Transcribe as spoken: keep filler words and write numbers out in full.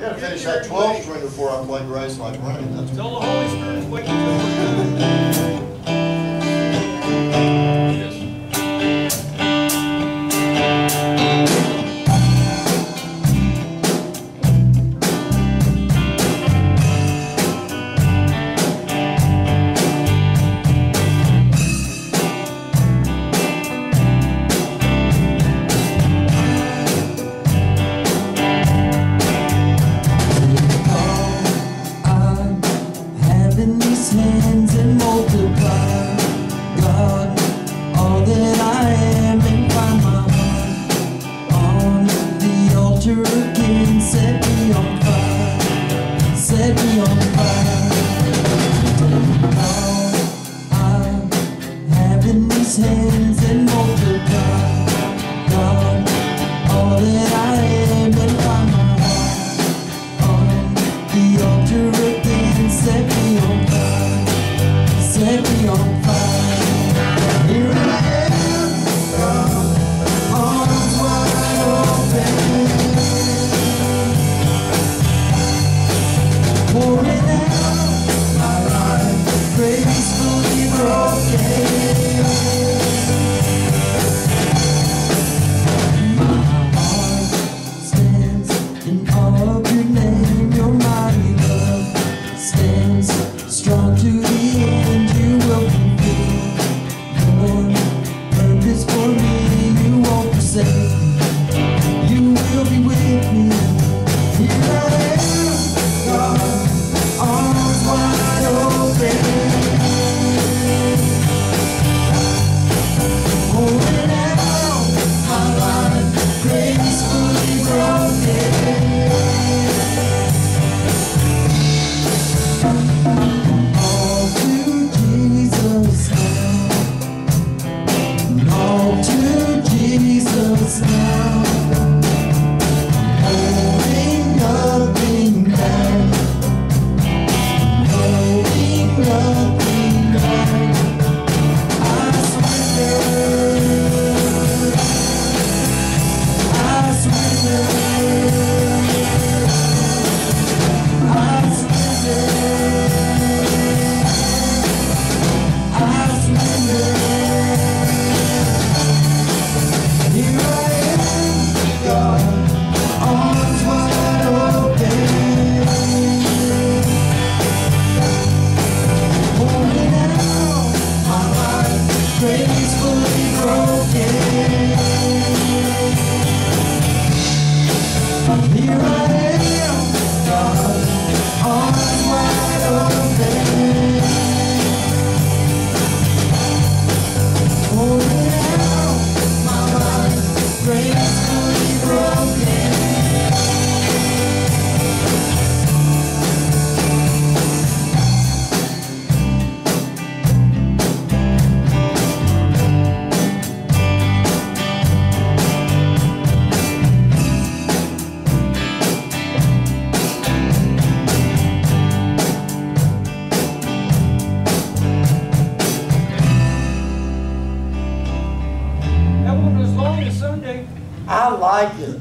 gotta finish that twelve string before I play Grace Like Rain. That's Tell the Holy Spirit's waiting for you. Hands and multiply, God, all that I am, and find my heart on the altar again. Set me on fire, set me on fire. Now I'm having these hands and multiply, God, all that I am, and find my heart on the altar again. Set me on fire. Set me on fire. Here I am, God, arms wide open, pouring out my life, gracefully broken. My heart stands in awe of your name. Your mighty love stands strong to the end. For me, you won't forsake me. You will be with me. Here I am, God, arms wide open, pouring out my life, gracefully broken. All to Jesus now. All to Jesus now, holding nothing back, holding nothing back. I surrender, I surrender, I surrender, I surrender. Here I am, God, arms wide open, pouring out my life, gracefully broken. Here I am, God, arms wide open, pouring out my life, gracefully broken. That one was long as Sunday. I like it.